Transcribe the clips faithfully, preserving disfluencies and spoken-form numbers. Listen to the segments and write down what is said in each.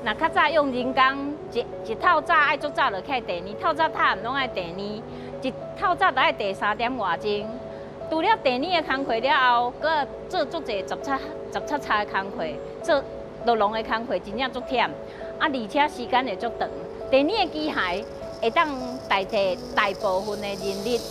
那较早用人工一一透早爱足早就起第二，透早塔拢爱第二，一透早就爱第三点外钟。除了第二个工课了后，搁做足侪十七十七叉的工课，做落农的工课真正足忝，啊而且时间会足长。第二个机械会当代替大部分的人力。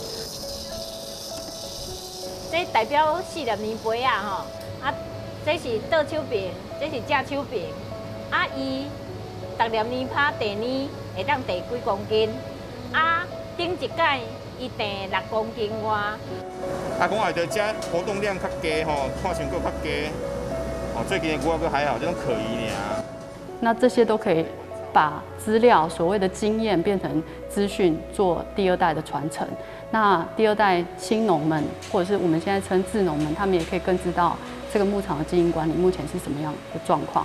这代表四粒年杯啊吼，啊这是倒手柄，这是正手柄。 啊，伊逐粒年拍第二会当第几公斤？啊，顶一届伊第六公斤外。 啊，讲话着遮活动量较低吼，看上佫较低。哦，最近的牛仔佫还好，这种可疑尔。 那这些都可以把资料所谓的经验变成资讯，做第二代的传承。那第二代青农们，或者是我们现在称自农们，他们也可以更知道这个牧场的经营管理目前是什么样的状况。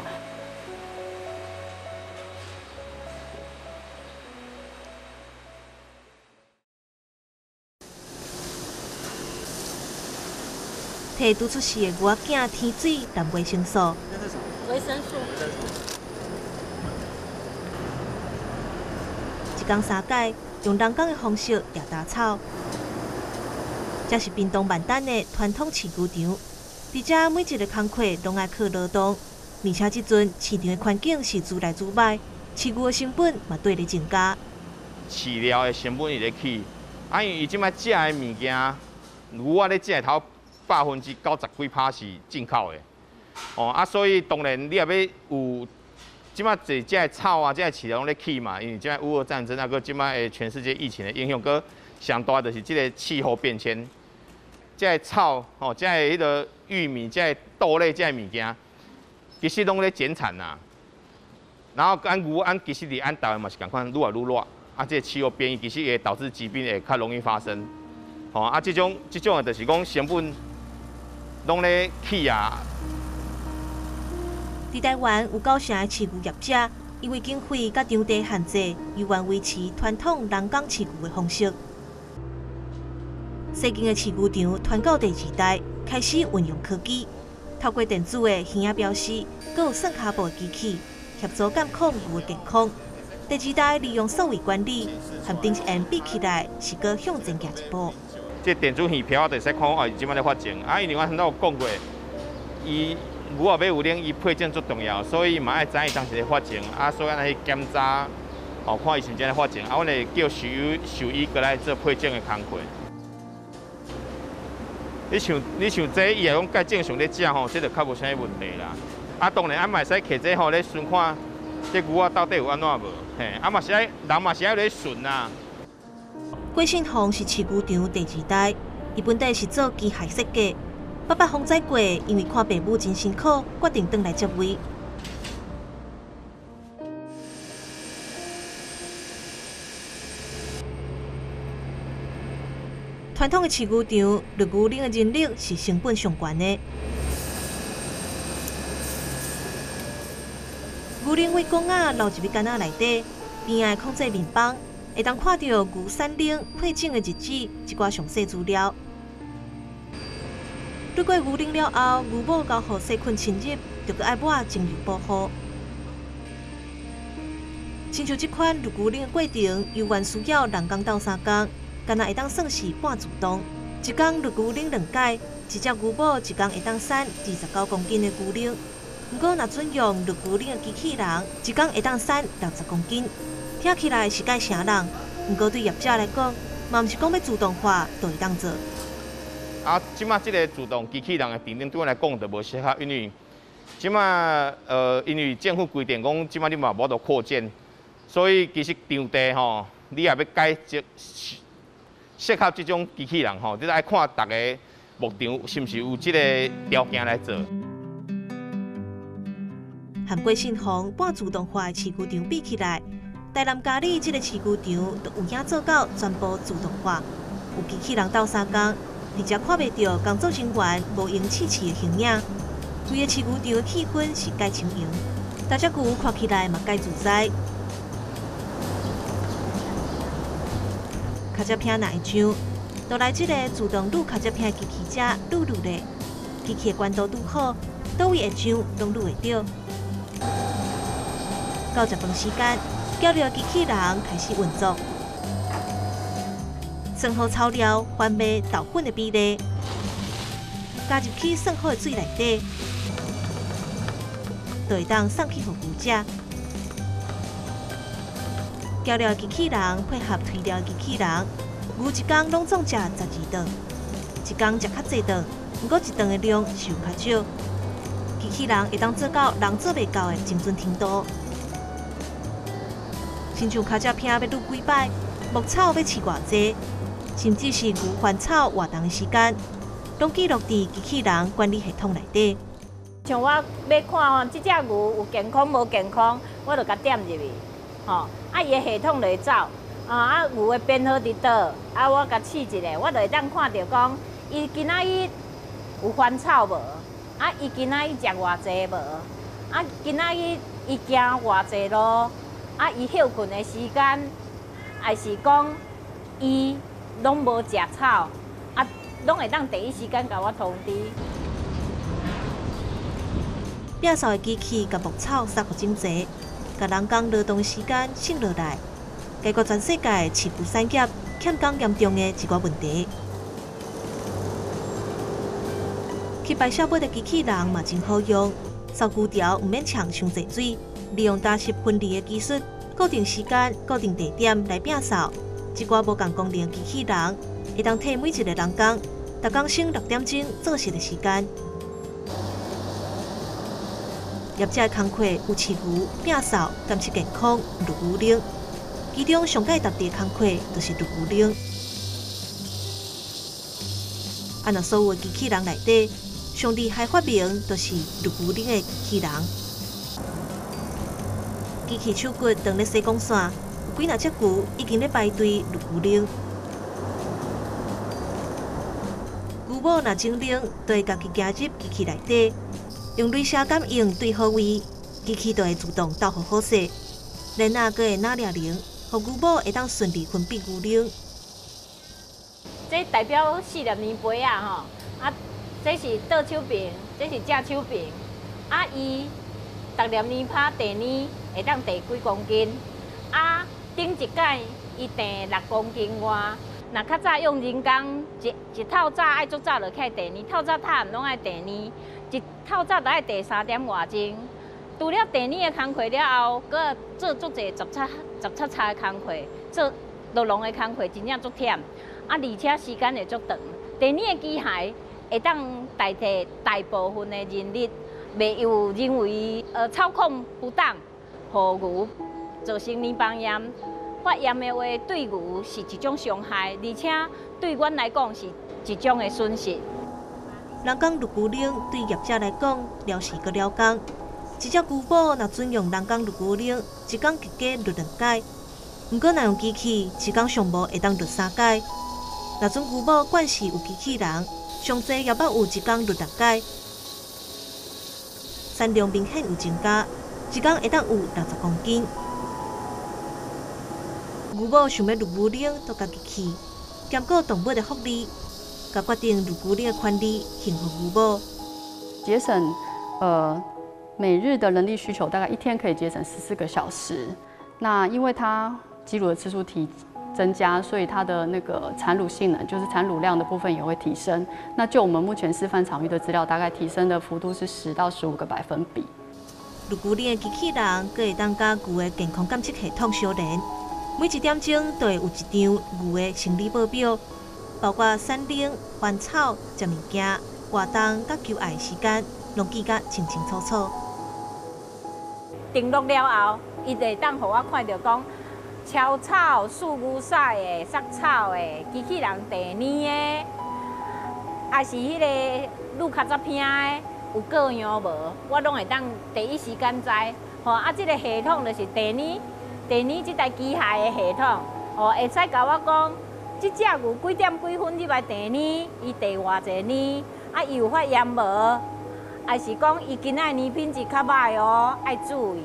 摕拄出世的牛仔囝天水淡维生素。 维生素。 一工三改，用人工的方式掠大草。这是屏东万丹的传统饲牛场，伫遮每一个工课拢爱靠劳动，而且即阵市场的环境是愈来愈歹，饲牛的成本嘛对咧增加。 饲料的成本伊咧起，啊，因为伊即摆食的物件，牛仔咧食头。 百分之九十几趴是进口的，哦啊，所以当然你也要有，即摆这这草啊，这饲料拢咧起嘛，因为即摆乌俄战争啊，个即摆诶全世界疫情的影响，个上大就是即个气候变迁，这草哦，这迄个玉米、这豆类这物件，其实拢咧减产呐。然后按牛按其实伫按台湾嘛是共款，愈来愈热，啊，这气候变异其实会导致疾病会较容易发生，哦啊，这种这种的就是讲成本。 拢咧起啊！ 伫台湾有够成的饲牛业者，因为经费甲场地限制，依然维持传统人工饲牛的方式。西京的饲牛场传到第二代，开始运用科技，透过电子的耳仔标识，搁有算骹步的机器，协助监控牛的健康。第二代利用数位管理，和顶一end比起来，是搁向前行一步。 这电子耳漂啊，就使看哦，伊即摆咧发情啊，因为我头有讲过，伊牛仔要有领，伊配种最重要，所以嘛爱知伊当时咧发情啊，所以咱去检查，哦，看伊是毋是真咧发情，啊，阮会叫兽医兽医过来做配种的工课。你像你像这伊来讲，该正常咧食吼，这就较无啥问题啦。啊，当然啊，嘛会使摕这吼咧顺看，这牛仔到底有安怎无？嘿，啊嘛是爱人嘛是爱咧顺啦。 郭信宏是饲牛场第二代，伊本地是做机械设计。爸爸洪载过，因为看爸母真辛苦，决定转来接位。传统的饲牛场，绿牛领的人力是成本上悬的。牛领为公仔留入去干仔内底，边仔控制面板。 会当看到牛产领配种的日子，一寡详细资料。入过牛领了后，牛母交互细菌侵入，就搁爱抹精油保护。亲像这款入牛领的过程，犹原需要人工斗三工，干那会当算是半自动。一工入牛领两届，一只牛母一工会当产二十九公斤的牛领。不过若准用入牛领的机器人，一工会当产六十公斤。 听起来是介成人，不过对业者来讲，嘛毋是讲要自动化就会当做。 啊，即马即个自动机器人的电灯对我来讲就无适合，因为即马呃，因为政府规定讲，即马你嘛无得扩建，所以其实场地吼，你也要改即适合即种机器人吼，你爱看大家牧场是毋是有即个条件来做。 和郭信宏半自动化的饲牛场比起来。 台南嘉里这个饲牛场，都有影做到全部自动化，有机器人斗三工，而且看袂到工作人员无用试饲的形影。规个饲牛场的气氛是介轻盈，大只牛看起来嘛介自在。卡车片哪会上，就来这个自动撸卡车片的机器车撸撸咧，机器的管道拄好，倒位会上拢撸会到。 到食饭时间，叫着机器人开始运作。算好草料、番麦、豆粉的比例，加入去算好的水内底，就会当送去互牛食。叫了机器人配合推料机器人，牛一天拢总食十二顿，一天食较济顿，不过一顿的量是有较少。机器人会当做到人做袂到的精准程度。亲像脚只片要撸几摆，牧草要饲偌济，甚至是牛还草活动的时间，拢记录伫机器人管理系统内底。 像我要看吼，即只牛有健康无健康，我就甲点入去，吼，啊伊的系统就会走，啊啊牛的编号伫倒，啊我甲试一下，我就会当看到讲，伊今仔日有还草无？啊伊今仔日食偌济无？啊今仔日伊行偌济路？啊伊休困的时间，还是讲伊拢无食草，啊拢会当第一时间甲我通知。 摒扫的机器甲牧草杀互整齐，甲人工劳动时间省落来，解决全世界饲牛产业欠工严重的一寡问题。去排小尾的机器人嘛真好用，扫牛条唔免呛伤济水，利用打湿分离的技术，固定时间、固定地点来摒扫。一寡无共功能的机器人会当替每一个人工，逐工省六点钟做事的时间。业者的工课有饲牛、摒扫、监测健康、录牛铃，其中上界特别的工课就是录牛铃。按照所有的机器人内底，上厉害发明就是录牛铃的机器人。机器手骨当咧洗光线，有几若只牛已经咧排队录牛铃。牛母若精灵，就会家己加入机器内底。用镭射感应对好位，机器就会自动倒好好势。然后佫会拿铃铃，互牛母会当顺利分辨牛铃。 这代表四粒年杯啊吼，啊，这是倒手柄，这是正手柄，啊伊逐粒年拍地呢会当地几公斤，啊顶一届伊地六公斤外。若较早用人工一一透早爱足早就起地呢，透早塔拢爱地呢。一透早就爱地三点外钟，除了地呢的工课了后，搁做足侪十七十七叉的工课，做劳农的工课真正足忝，啊而且时间会足长。地呢的机械会当代替大部分的人力，袂有人为呃操控不当，互牛造成黏帮炎。发炎的话，对牛是一种伤害，而且对阮来讲是一种的损失。 人工录牛铃对业者来讲了事搁了工，一只牛母若准用人工录牛铃，一工极计录两届；毋过若用机器，一工上无会当录三届。若准牛母惯是有机器人，上济也捌有一工录六届，产量明显有增加，一工会当有六十公斤。牛母想要录牛铃，都甲机器兼顾动物的福利。甲决定录牛铃的权利献互牛母， 节省呃每日的人力需求，大概一天可以节省十四个小时。那因为它挤乳的次数提增加，所以它的那个产乳性能，就是产乳量的部分也会提升。那就我们目前示范场域的资料，大概提升的幅度是十到十五个百分比。 录牛铃的机器人，佫会当甲牛的健康监测系统相连，每一点钟都会有一张牛的生理报表。包括产铃、还草、食物件、活动、甲求爱时间，拢记甲清清楚楚。 登录了后，伊就会当互我看到讲，超草、树牛屎的、杀草的、机器人地呢的，还是迄个录较早片的，有各样无，我拢会当第一时间知。吼，啊，即、这个系统就是地呢，地呢即台机械的系统，哦，会使甲我讲。即只牛几点几分入来地呢？伊地偌济呢？啊，伊有发炎无？还是讲伊今仔年品质较歹哦，爱注意。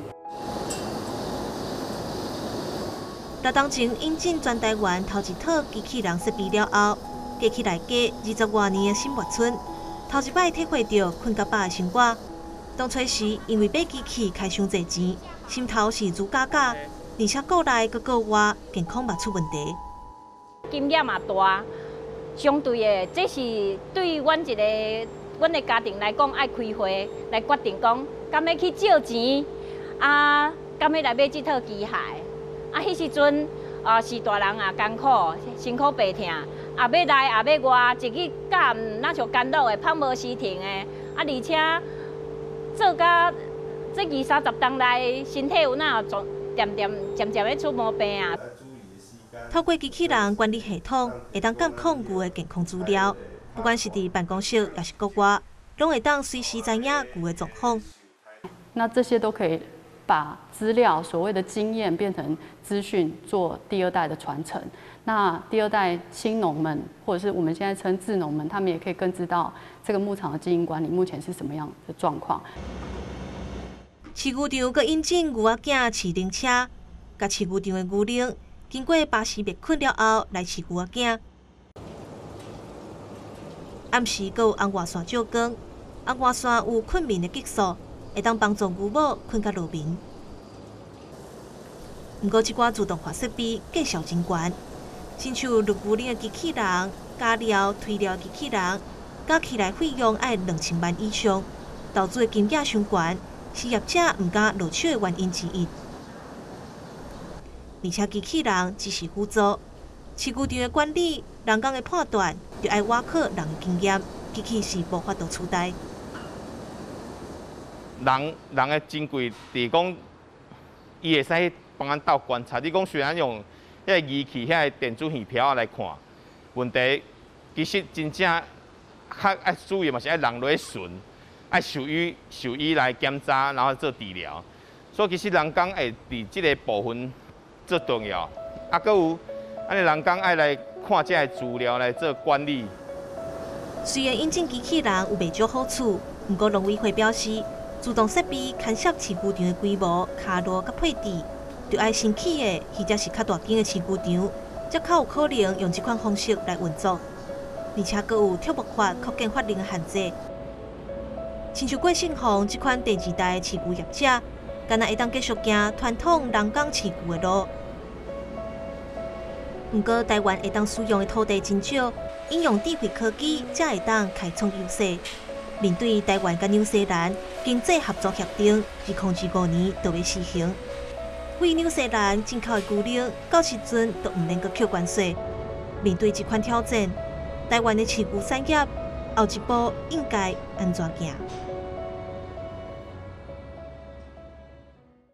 六当前引进全台湾头一套机器人设备了后，加起来加二十多年的心血村，头一摆体会到困甲饱的生活。 当初时因为买机器开伤侪钱，心头是如假假，而且国内个国外健康嘛出问题。 金额嘛大，相对的，这是对阮一个阮的家庭来讲，爱开会来决定讲，敢要去借钱啊，敢要来买这套机械。啊，迄时阵啊是大人也艰苦，辛苦白疼，也要来也要外，一日干那像干扰的，胖无时停的，啊，而且做甲这二三十冬来，身体有哪渐渐渐渐渐咧出毛病啊。 透过机器人管理系统，会当监控牛的健康资料，不管是伫办公室也是国外，拢会当随时知影牛的状况。 那这些都可以把资料所谓的经验变成资讯，做第二代的传承。那第二代青农们，或者是我们现在称自农们，他们也可以更知道这个牧场的经营管理目前是什么样的状况。 饲牛场阁引进牛仔囝饲灵车，甲饲牛场的牛铃经过巴士灭菌了后来饲牛仔囝。暗时阁有红外线照光，红外线有困眠的激素，会当帮助牛某困较入眠。不过，这寡自动化设备价小真悬，亲像入牛铃的机器人、加料、推料机器人，加起来费用要两千万以上，投资的金额伤悬，是业者唔敢落手的原因之一。而且机器人只是辅助，饲牛场的管理、人工的判断，就要挖考人的经验，机器是无法度取代。 人人的珍贵，伫讲伊会使帮咱斗观察。你讲虽然用迄个仪器、遐个电子线条来看问题，其实真正较爱注意嘛是爱人落去巡，爱兽医兽医来检查，然后做治疗。所以其实人工会伫即个部分最重要。啊，搁有安尼人工爱来看这个资料来做管理。 虽然引进机器人有袂少好处，不过农委会表示，自动设备牵涉饲牛场的规模、卡路甲配置，就爱新起的或者是较大间的饲牛场，才较有可能用这款方式来运作。而且阁有跳木法扩建法令的限制。亲像郭信宏这款第二代的饲牛业者，敢若会当继续行传统人工饲牛的路。不过，台湾会当使用的土地真少，应用智慧科技才会当开创优势。面对台湾甲纽西兰经济合作协定，二零二五年就要施行。为纽西兰进口的牛铃，到时阵都唔能够扣关税。面对这款挑战，台湾的饲牛产业后一步应该安怎行？